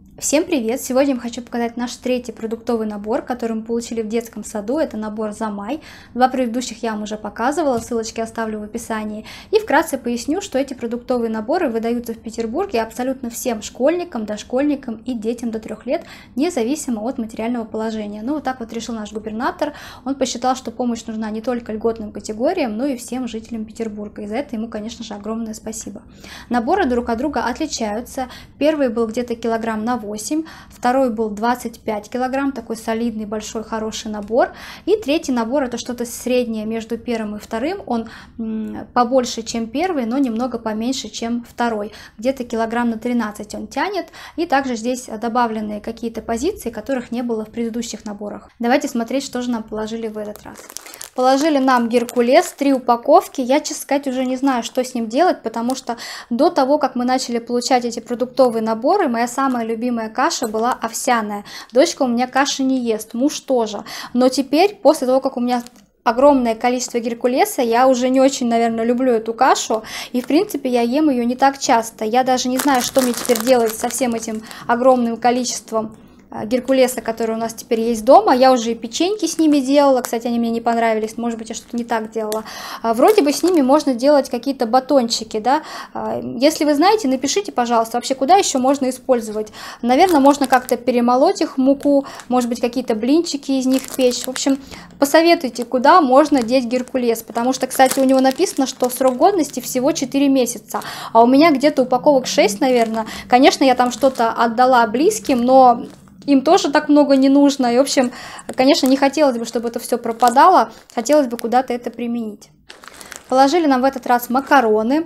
Всем привет! Сегодня я хочу показать наш третий продуктовый набор, который мы получили в детском саду. Это набор за май. Два предыдущих я вам уже показывала, ссылочки оставлю в описании. И вкратце поясню, что эти продуктовые наборы выдаются в Петербурге абсолютно всем школьникам, дошкольникам и детям до 3 лет, независимо от материального положения. Ну вот так вот решил наш губернатор. Он посчитал, что помощь нужна не только льготным категориям, но и всем жителям Петербурга. И за это ему, конечно же, огромное спасибо. Наборы друг от друга отличаются. Первый был где-то килограмм на 8, второй был 25 килограмм, такой солидный, большой, хороший набор. И третий набор — это что-то среднее между первым и вторым. Он побольше, чем первый, но немного поменьше, чем второй. Где-то килограмм на 13 он тянет. И также здесь добавлены какие-то позиции, которых не было в предыдущих наборах. Давайте смотреть, что же нам положили в этот раз. Положили нам Геркулес, 3 упаковки. Я, честно сказать, уже не знаю, что с ним делать, потому что до того, как мы начали получать эти продуктовые наборы, моя самая любимая каша была овсяная. Дочка у меня каши не ест, муж тоже. Но теперь, после того, как у меня огромное количество Геркулеса, я уже не очень, наверное, люблю эту кашу. И, в принципе, я ем ее не так часто. Я даже не знаю, что мне теперь делать со всем этим огромным количеством Геркулеса, который у нас теперь есть дома. Я уже и печеньки с ними делала, кстати, они мне не понравились, может быть, я что-то не так делала. Вроде бы с ними можно делать какие-то батончики, да. Если вы знаете, напишите, пожалуйста, вообще куда еще можно использовать. Наверное, можно как-то перемолоть их в муку, может быть, какие-то блинчики из них печь. В общем, посоветуйте, куда можно деть Геркулес, потому что, кстати, у него написано, что срок годности всего 4 месяца, а у меня где-то упаковок 6, наверное. Конечно, я там что-то отдала близким, но им тоже так много не нужно. И, в общем, конечно, не хотелось бы, чтобы это все пропадало. Хотелось бы куда-то это применить. Положили нам в этот раз макароны.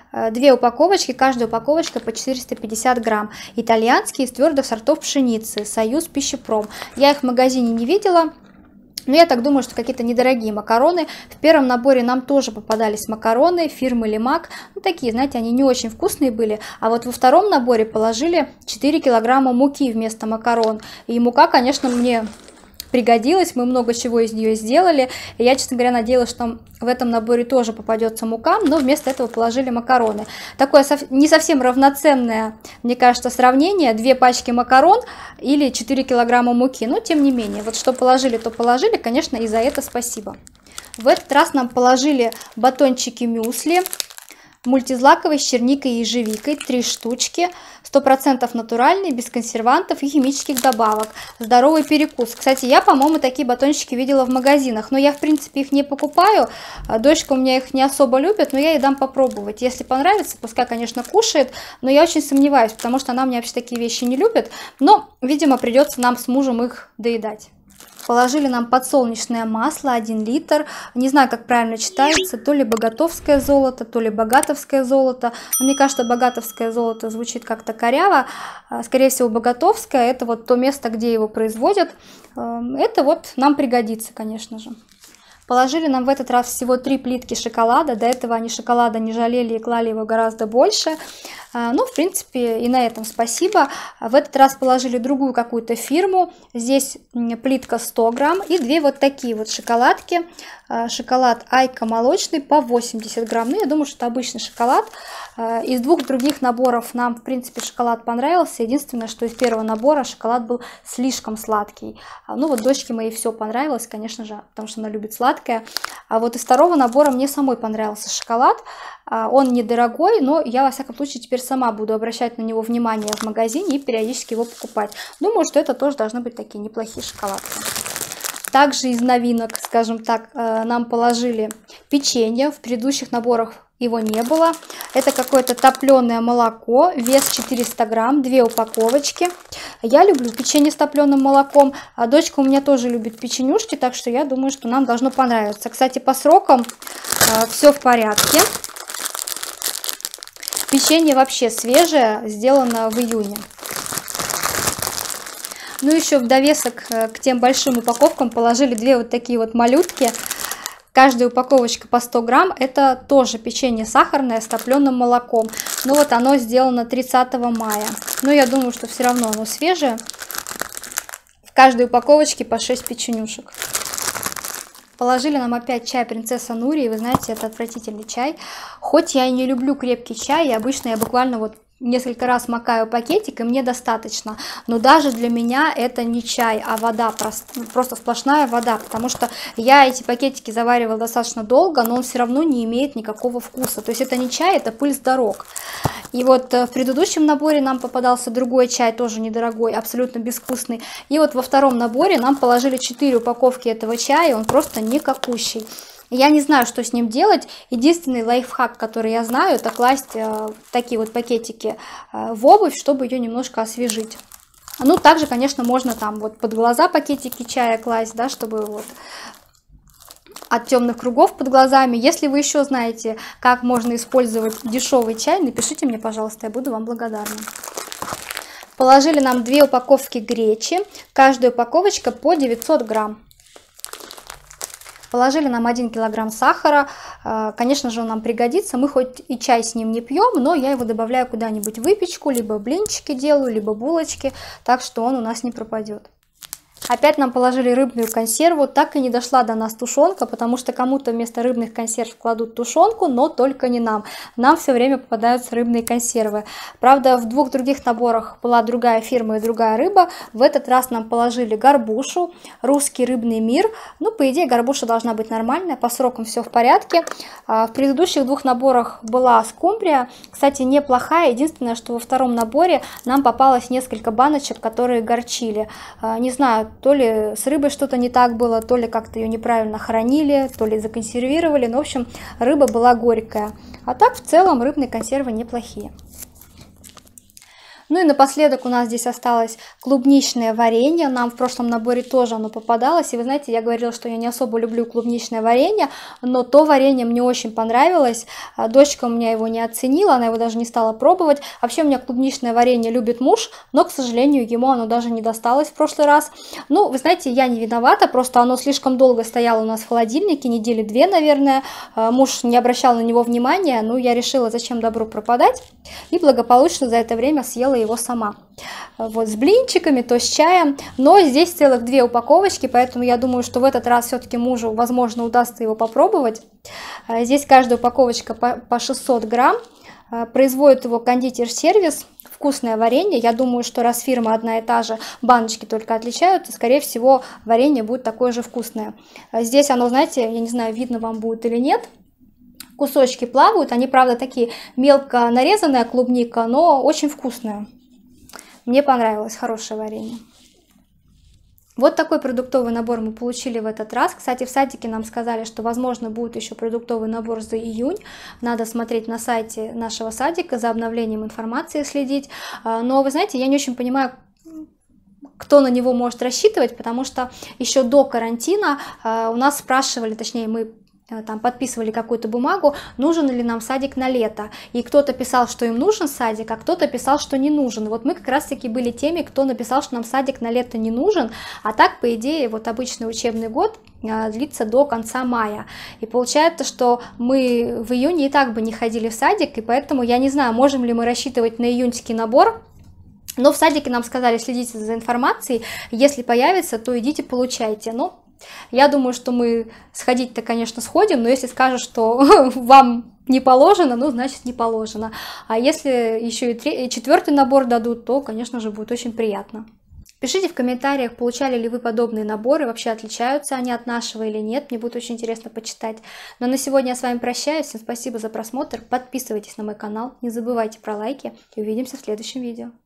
2 упаковочки, каждая упаковочка по 450 грамм. Итальянские из твердых сортов пшеницы. Союз Пищепром. Я их в магазине не видела. Но я так думаю, что какие-то недорогие макароны. В первом наборе нам тоже попадались макароны фирмы Лемак. Ну, такие, знаете, они не очень вкусные были. А вот во втором наборе положили 4 килограмма муки вместо макарон. И мука, конечно, мне пригодилась. Мы много чего из нее сделали. И я, честно говоря, надеялась, что в этом наборе тоже попадется мука. Но вместо этого положили макароны. Такое не совсем равноценное, мне кажется, сравнение. 2 пачки макарон или 4 килограмма муки. Но, тем не менее, вот что положили, то положили. Конечно, и за это спасибо. В этот раз нам положили батончики мюсли. Мультизлаковый с черникой и ежевикой, 3 штучки, 100% натуральный, без консервантов и химических добавок. Здоровый перекус. Кстати, я, по-моему, такие батончики видела в магазинах, но я, в принципе, их не покупаю. Дочка у меня их не особо любит, но я ей дам попробовать. Если понравится, пускай, конечно, кушает, но я очень сомневаюсь, потому что она у меня вообще такие вещи не любит. Но, видимо, придется нам с мужем их доедать. Положили нам подсолнечное масло 1 литр. Не знаю, как правильно читается, то ли богатовское золото, то ли богатовское золото. Но мне кажется, богатовское золото звучит как-то коряво. Скорее всего, богатовское — это вот то место, где его производят. Это вот нам пригодится, конечно же. Положили нам в этот раз всего 3 плитки шоколада. До этого они шоколада не жалели и клали его гораздо больше. Ну, в принципе, и на этом спасибо. В этот раз положили другую какую-то фирму. Здесь плитка 100 грамм и 2 вот такие вот шоколадки. Шоколад Айка молочный по 80 грамм. Ну, я думаю, что это обычный шоколад. Из 2 других наборов нам, в принципе, шоколад понравился. Единственное, что из первого набора шоколад был слишком сладкий. Ну, вот дочке моей все понравилось, конечно же, потому что она любит сладкое. А вот из второго набора мне самой понравился шоколад. Он недорогой, но я, во всяком случае, теперь сама буду обращать на него внимание в магазине и периодически его покупать. Думаю, что это тоже должны быть такие неплохие шоколадки. Также из новинок, скажем так, нам положили печенье. В предыдущих наборах его не было. Это какое-то топленое молоко, вес 400 грамм, 2 упаковочки. Я люблю печенье с топленым молоком, а дочка у меня тоже любит печенюшки, так что я думаю, что нам должно понравиться. Кстати, по срокам все в порядке. Печенье вообще свежее, сделано в июне. Ну, еще в довесок к тем большим упаковкам положили 2 вот такие вот малютки. Каждая упаковочка по 100 грамм. Это тоже печенье сахарное с топленым молоком. Ну, вот оно сделано 30 мая. Но я думаю, что все равно оно свежее. В каждой упаковочке по 6 печенюшек. Положили нам опять чай принцесса Нури, и вы знаете, это отвратительный чай. Хоть я и не люблю крепкий чай, и обычно я буквально вот несколько раз макаю пакетик, и мне достаточно. Но даже для меня это не чай, а вода, просто сплошная вода, потому что я эти пакетики заваривала достаточно долго, но он все равно не имеет никакого вкуса. То есть это не чай, это пыль с дорог. И вот в предыдущем наборе нам попадался другой чай, тоже недорогой, абсолютно безвкусный. И вот во втором наборе нам положили 4 упаковки этого чая, он просто никакущий. Я не знаю, что с ним делать. Единственный лайфхак, который я знаю, это класть такие вот пакетики в обувь, чтобы ее немножко освежить. Ну, также, конечно, можно там вот под глаза пакетики чая класть, да, чтобы вот от темных кругов под глазами. Если вы еще знаете, как можно использовать дешевый чай, напишите мне, пожалуйста, я буду вам благодарна. Положили нам 2 упаковки гречи, каждая упаковочка по 900 грамм. Положили нам 1 килограмм сахара, конечно же он нам пригодится, мы хоть и чай с ним не пьем, но я его добавляю куда-нибудь в выпечку, либо блинчики делаю, либо булочки, так что он у нас не пропадет. Опять нам положили рыбную консерву, так и не дошла до нас тушенка, потому что кому-то вместо рыбных консерв кладут тушенку, но только не нам. Нам все время попадаются рыбные консервы. Правда, в 2 других наборах была другая фирма и другая рыба. В этот раз нам положили горбушу, русский рыбный мир. Ну, по идее, горбуша должна быть нормальная, по срокам все в порядке. В предыдущих 2 наборах была скумбрия, кстати, неплохая. Единственное, что во втором наборе нам попалось несколько баночек, которые горчили. Не знаю, то ли с рыбой что-то не так было, то ли как-то ее неправильно хранили, то ли законсервировали. Но, в общем, рыба была горькая. А так, в целом, рыбные консервы неплохие. Ну и напоследок у нас здесь осталось клубничное варенье. Нам в прошлом наборе тоже оно попадалось. И вы знаете, я говорила, что я не особо люблю клубничное варенье, но то варенье мне очень понравилось. Дочка у меня его не оценила, она его даже не стала пробовать. Вообще у меня клубничное варенье любит муж, но, к сожалению, ему оно даже не досталось в прошлый раз. Ну, вы знаете, я не виновата, просто оно слишком долго стояло у нас в холодильнике, недели 2, наверное. Муж не обращал на него внимания, но я решила, зачем добру пропадать. И благополучно за это время съела его сама. Вот с блинчиками, то с чаем. Но здесь целых 2 упаковочки, поэтому я думаю, что в этот раз все-таки мужу, возможно, удастся его попробовать. Здесь каждая упаковочка по 600 грамм. Производит его кондитер-сервис. Вкусное варенье. Я думаю, что раз фирма одна и та же, баночки только отличаются, скорее всего, варенье будет такое же вкусное. Здесь оно, знаете, я не знаю, видно вам будет или нет, кусочки плавают, они, правда, такие мелко нарезанная клубника, но очень вкусная. Мне понравилось, хорошее варенье. Вот такой продуктовый набор мы получили в этот раз. Кстати, в садике нам сказали, что, возможно, будет еще продуктовый набор за июнь. Надо смотреть на сайте нашего садика, за обновлением информации следить. Но, вы знаете, я не очень понимаю, кто на него может рассчитывать, потому что еще до карантина у нас спрашивали, точнее, мы там подписывали какую-то бумагу, нужен ли нам садик на лето. И кто-то писал, что им нужен садик, а кто-то писал, что не нужен. Вот мы как раз-таки были теми, кто написал, что нам садик на лето не нужен. А так, по идее, вот обычный учебный год длится до конца мая. И получается, что мы в июне и так бы не ходили в садик, и поэтому я не знаю, можем ли мы рассчитывать на июньский набор. Но в садике нам сказали, следите за информацией, если появится, то идите получайте. Но я думаю, что мы сходить-то, конечно, сходим, но если скажут, что вам не положено, ну, значит, не положено. А если еще и 4-й набор дадут, то, конечно же, будет очень приятно. Пишите в комментариях, получали ли вы подобные наборы, вообще отличаются они от нашего или нет, мне будет очень интересно почитать. Но на сегодня я с вами прощаюсь, всем спасибо за просмотр, подписывайтесь на мой канал, не забывайте про лайки и увидимся в следующем видео.